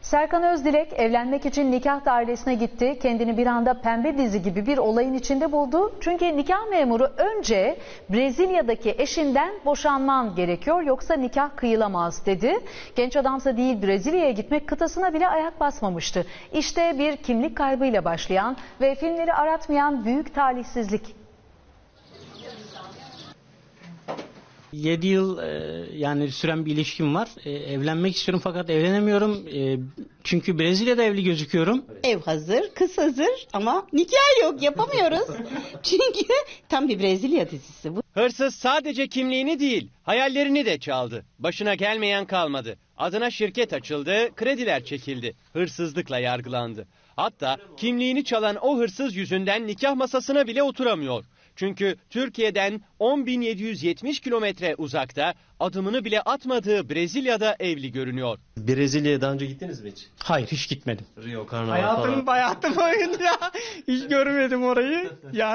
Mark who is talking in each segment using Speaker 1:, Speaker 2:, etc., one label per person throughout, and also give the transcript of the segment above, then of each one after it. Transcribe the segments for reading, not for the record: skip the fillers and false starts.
Speaker 1: Serkan Özdilek evlenmek için nikah dairesine gitti. Kendini bir anda pembe dizi gibi bir olayın içinde buldu. Çünkü nikah memuru önce Brezilya'daki eşinden boşanman gerekiyor yoksa nikah kıyılamaz dedi. Genç adamsa değil Brezilya'ya gitmek kıtasına bile ayak basmamıştı. İşte bir kimlik kaybıyla başlayan ve filmleri aratmayan büyük talihsizlik.
Speaker 2: 7 yıl yani süren bir ilişkim var. Evlenmek istiyorum fakat evlenemiyorum. Çünkü Brezilya'da evli gözüküyorum.
Speaker 3: Ev hazır, kız hazır ama nikah yok, yapamıyoruz. Çünkü tam bir Brezilya dizisi bu.
Speaker 4: Hırsız sadece kimliğini değil, hayallerini de çaldı. Başına gelmeyen kalmadı. Adına şirket açıldı, krediler çekildi. Hırsızlıkla yargılandı. Hatta kimliğini çalan o hırsız yüzünden nikah masasına bile oturamıyor. Çünkü Türkiye'den 10.770 kilometre uzakta adımını bile atmadığı Brezilya'da evli görünüyor.
Speaker 5: Brezilya'ya daha önce gittiniz mi hiç?
Speaker 2: Hayır, hiç gitmedim.
Speaker 5: Rio, Karnaval falan.
Speaker 2: Hayatım boyunca hiç görmedim orayı.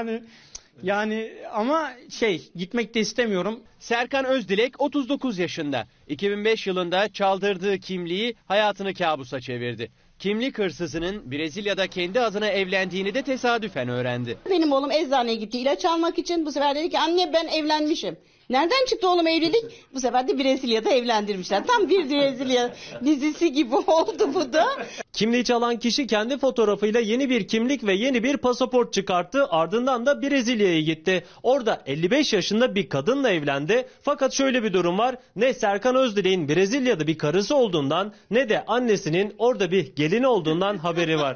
Speaker 2: Yani ama gitmek de istemiyorum.
Speaker 4: Serkan Özdilek 39 yaşında. 2005 yılında çaldırdığı kimliği hayatını kabusa çevirdi. Kimlik hırsızının Brezilya'da kendi adına evlendiğini de tesadüfen öğrendi.
Speaker 3: Benim oğlum eczaneye gitti ilaç almak için. Bu sefer dedi ki anne ben evlenmişim. Nereden çıktı oğlum evlilik? Bu sefer de Brezilya'da evlendirmişler. Tam bir Brezilya dizisi gibi oldu bu da.
Speaker 5: Kimliği çalan kişi kendi fotoğrafıyla yeni bir kimlik ve yeni bir pasaport çıkarttı. Ardından da Brezilya'ya gitti. Orada 55 yaşında bir kadınla evlendi. Fakat şöyle bir durum var. Ne Serkan Özdilek'in Brezilya'da bir karısı olduğundan ne de annesinin orada bir gelini olduğundan haberi var.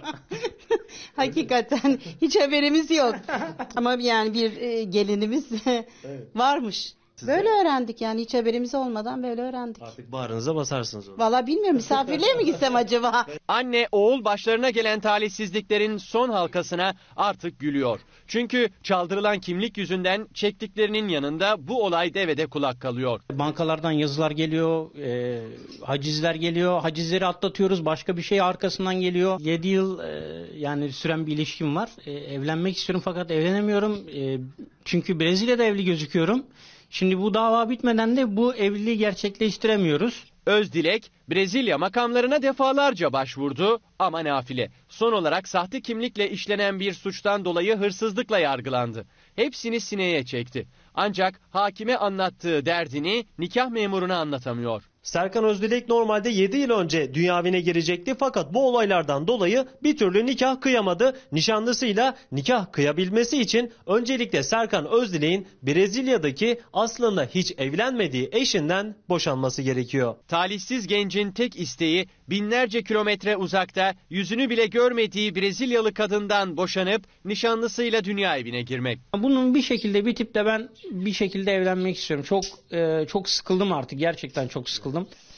Speaker 3: Hakikaten hiç haberimiz yok. Ama yani bir gelinimiz varmış. Böyle öğrendik yani hiç haberimiz olmadan böyle öğrendik.
Speaker 5: Artık bağrınıza basarsınız onu.
Speaker 3: Valla bilmiyorum misafirliğe mi gitsem acaba?
Speaker 4: Anne oğul başlarına gelen talihsizliklerin son halkasına artık gülüyor. Çünkü çaldırılan kimlik yüzünden çektiklerinin yanında bu olay devede kulak kalıyor.
Speaker 2: Bankalardan yazılar geliyor, hacizler geliyor. Hacizleri atlatıyoruz, başka bir şey arkasından geliyor. 7 yıl yani süren bir ilişkim var. Evlenmek istiyorum fakat evlenemiyorum. Çünkü Brezilya'da evli gözüküyorum. Şimdi bu dava bitmeden de bu evliliği gerçekleştiremiyoruz.
Speaker 4: Özdilek Brezilya makamlarına defalarca başvurdu ama nafile. Son olarak sahte kimlikle işlenen bir suçtan dolayı hırsızlıkla yargılandı. Hepsini sineye çekti. Ancak hakime anlattığı derdini nikah memuruna anlatamıyor.
Speaker 5: Serkan Özdilek normalde 7 yıl önce dünya evine girecekti fakat bu olaylardan dolayı bir türlü nikah kıyamadı. Nişanlısıyla nikah kıyabilmesi için öncelikle Serkan Özdilek'in Brezilya'daki aslında hiç evlenmediği eşinden boşanması gerekiyor.
Speaker 4: Talihsiz gencin tek isteği binlerce kilometre uzakta yüzünü bile görmediği Brezilyalı kadından boşanıp nişanlısıyla dünya evine girmek.
Speaker 2: Bunun bir şekilde bitip de ben bir şekilde evlenmek istiyorum. Çok sıkıldım artık, gerçekten çok sıkıldım.